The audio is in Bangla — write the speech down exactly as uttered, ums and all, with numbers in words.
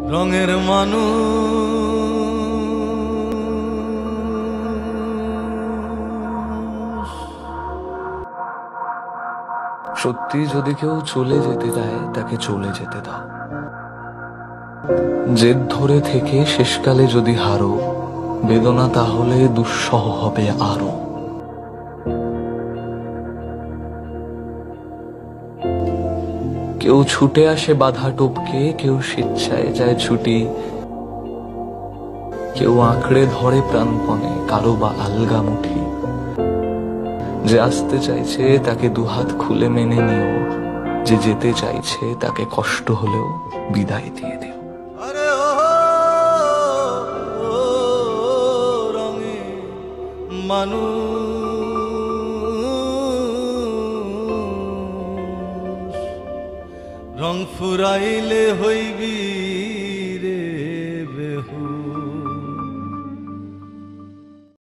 রঙের মানুষ সত্যি যদি কেউ চলে যেতে চায় তাকে চলে যেতে দাও। জেদ ধরে থেকে শেষকালে যদি হারো, বেদনা তাহলে দুঃসহ হবে আরো। কেউ ছুটে আসে বাধা টপকে, কেউ স্বেচ্ছায় যায় ছুটি, কেউ আঁকড়ে ধরে প্রাণপণে, কারো বা আলগা মুঠি। যে আসতে চাইছে তাকে দুহাত খুলে মেনে নিও, যে যেতে চাইছে তাকে কষ্ট হলেও বিদায় দিয়ে দিও। আরে ও রঙে মানুষ, রং ফুরাইলে হইবি